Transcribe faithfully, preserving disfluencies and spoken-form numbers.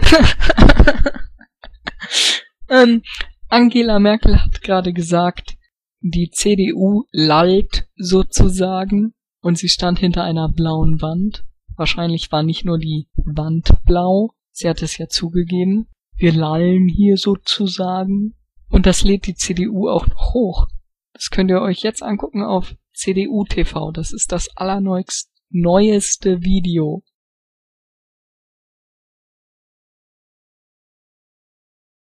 ähm, Angela Merkel hat gerade gesagt, die C D U lallt sozusagen und sie stand hinter einer blauen Wand. Wahrscheinlich war nicht nur die Wand blau, sie hat es ja zugegeben. Wir lallen hier sozusagen. Und das lädt die C D U auch noch hoch. Das könnt ihr euch jetzt angucken auf C D U T V. Das ist das allerneueste Video.